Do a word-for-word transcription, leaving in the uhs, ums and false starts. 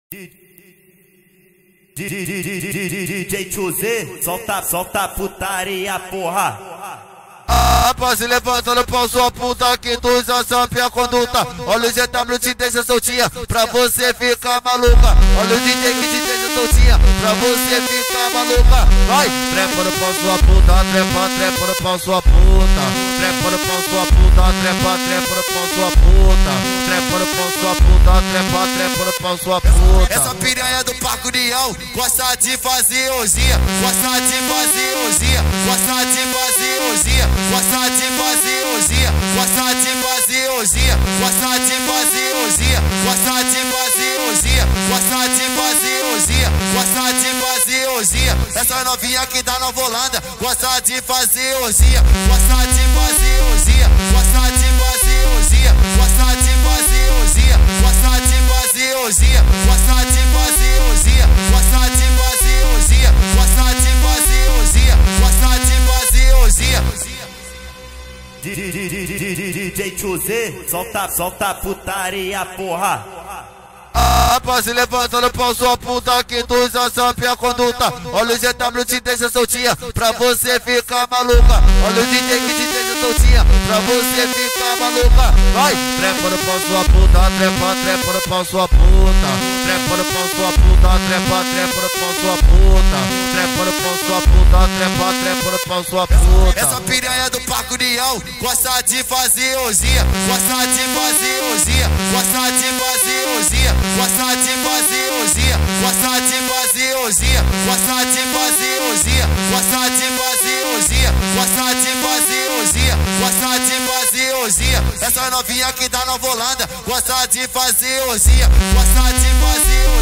D J Tchuzê, solta, solta putaria, porra. Rapaz, levantando pau sua puta que tu já sabe a conduta. Olha o G W te deixa soltinha pra você ficar maluca. Olha o D J que te deixa soltinha pra você ficar maluca. Vai, trepa no pau sua puta, trepa, trepa no pau sua puta. Trepa no pau sua puta, trepa, trepa no pau sua puta. Trepa no pau sua puta, trepa, trepa no pau sua puta. Essa piranha do Parque União gosta de fazer orgia, gosta de fazer orgia, gosta de fazer orgia, gosta de fazer orgia, gosta de fazer orgia, gosta de fazer orgia, gosta de fazer orgia, gosta de fazer orgia, gosta de fazer orgia. Essa novinha que tá na Volanda gosta de fazer orgia, gosta de fazer orgia, gosta de fazer orgia, gosta de fazer orgia, gosta de fazer orgia, gosta de fazer orgia, gosta de fazer orgia, gosta de fazer orgia, gosta de fazer orgia. D J Tchuzê, solta, solta putaria, porra. Rapaz, levantando pau sua puta que tu já sabe a conduta. Olha o G W te deixa soltinha pra você ficar maluca. Olha o D J que te deixa soltinha pra você ficar maluca. Vai, trepa no pau sua puta, trepa, trepa no pau sua puta. Trepa no pau sua puta, trepa, trepa no pau sua puta. Trepa no pau sua puta, trepa, trepa no pau sua puta. Essa piranha do Parque União gosta de fazer orgia, gosta de fazer orgia, gosta de fazer orgia, gosta de fazer orgia, gosta de fazer orgia, gosta de fazer orgia, gosta de fazer orgia, gosta de fazer orgia, gosta de fazer orgia. Essa novinha que tá na Volanda gosta de fazer orgia, gosta de fazer orgia.